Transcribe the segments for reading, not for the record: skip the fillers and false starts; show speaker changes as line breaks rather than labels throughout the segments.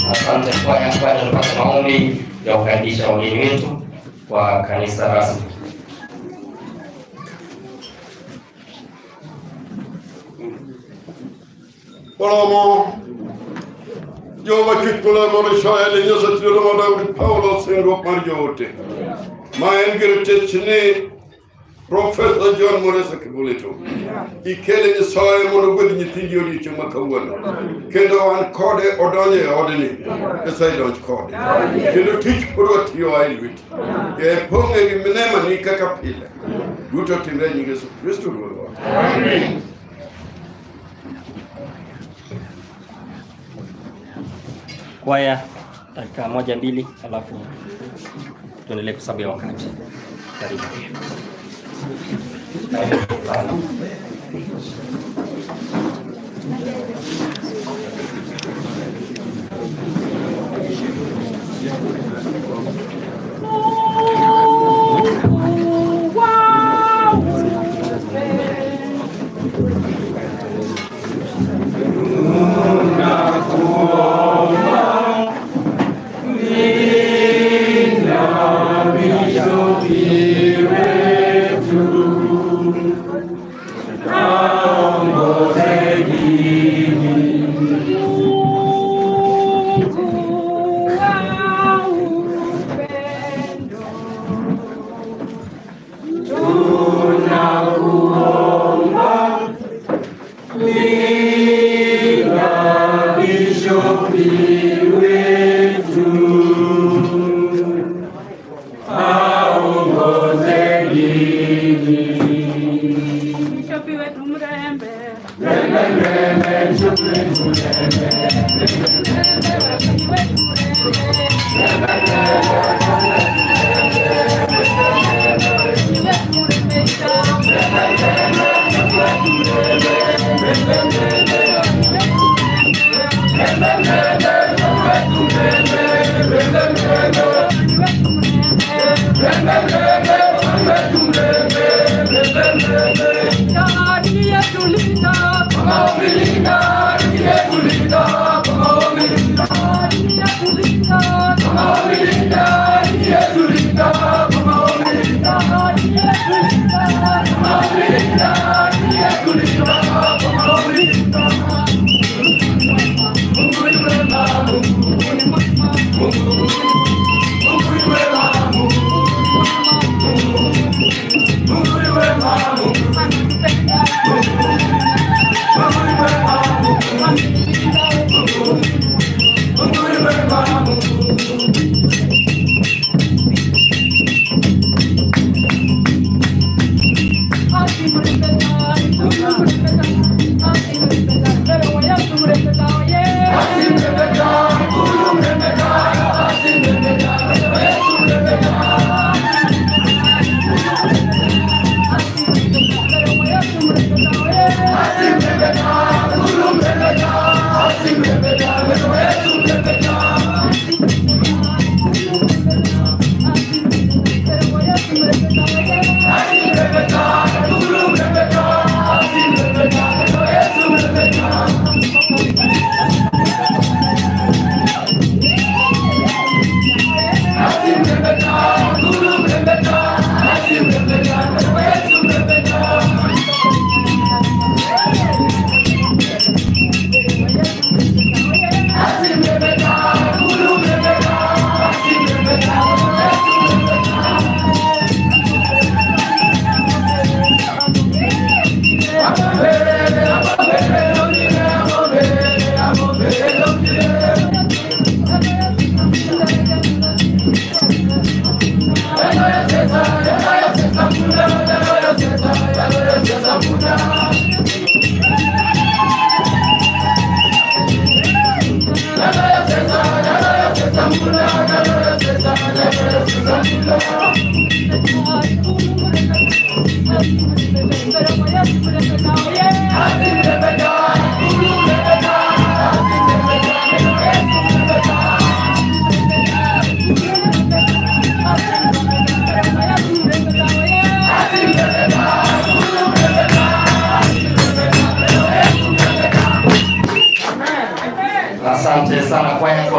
Asante kwaya tunapata maombi ya kukaribisha wageni wetu kwa kanisa rasmi.
Olomo Jova kitula mona shaele nyosa tilo mona Paulo sengo marjote. Maen gerete chine Professor John Morris Kibuleto. Ikele ni soe mona gwedi nyitindi yori chuma kawano. Kendo an kode odonye odeni. Esai donch kode. Kendo teach puro tiyo ailwit. Ponge minema ni kaka pile. Duto timre nyingi Yesu Kristo Lord. Amen.
Kwaya dakika 1-2 alafu tuendelee kusabia wakati. Karibu.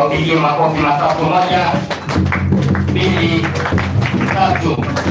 tuwapigie makofi matatu. 1, 2, 3.